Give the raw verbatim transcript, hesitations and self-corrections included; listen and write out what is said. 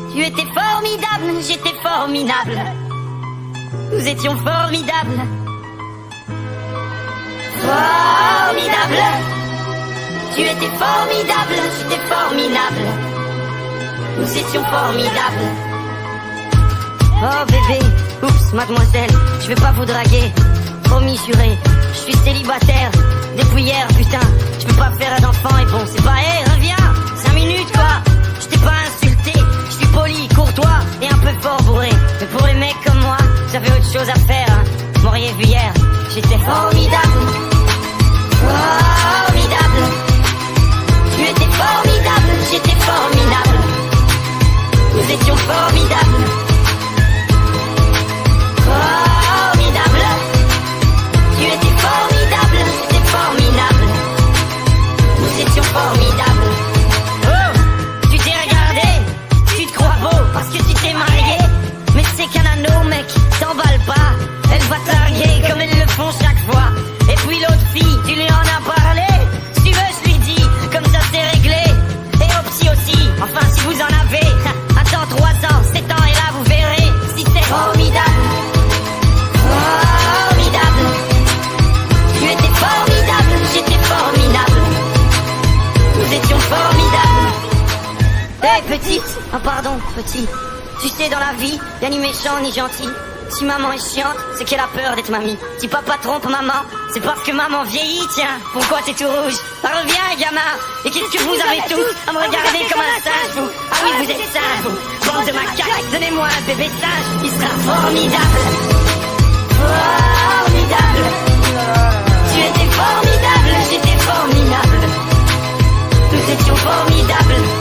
Tu étais formidable, j'étais formidable. Nous étions formidables. Formidable. Tu étais formidable, j'étais formidable. Nous étions formidables. Oh bébé, oups mademoiselle, je vais pas vous draguer. Promis juré, je suis célibataire depuis hier putain. Je peux pas faire d'enfant et bon c'est pas, hé hey, reviens, cinq minutes quoi. Je t'ai pas insulté, je suis poli, courtois et un peu fort bourré. Mais pour les mecs comme moi, j'avais autre chose à faire hein. M'auriez vu hier, j'étais formidable. Formidable. Tu étais formidable, j'étais formidable. Nous étions formidables. Formidable. Tu étais formidable, j'étais formidable. Nous étions formidables. Oh, tu t'es regardé, tu te crois beau parce que tu t'es marié. Mais c'est qu'un anneau mec, t'emballe pas. Elle va te larguer comme elles le font chaque fois. Et puis l'autre fille, tu lui en as parlé. Si tu veux je lui dis, comme ça c'est réglé. Et au psy aussi, enfin si vous en avez. Attends trois ans, sept ans et là vous verrez si c'est formidable. Formidable. Tu étais formidable, j'étais formidable. Nous étions formidables. Hé hey, petite, oh pardon petit. Tu sais dans la vie, y'a ni méchant ni gentil. Si maman est chiante, c'est qu'elle a peur d'être mamie. Si papa trompe maman, c'est parce que maman vieillit, tiens. Pourquoi t'es tout rouge? Bah reviens gamin. Et qu'est-ce que vous avez tous à me regarder comme un singe vous? Ah oui vous êtes singe vous. Bande de macaques, donnez-moi un bébé singe. Il sera formidable. Formidable. Tu étais formidable, j'étais formidable. Nous étions formidables.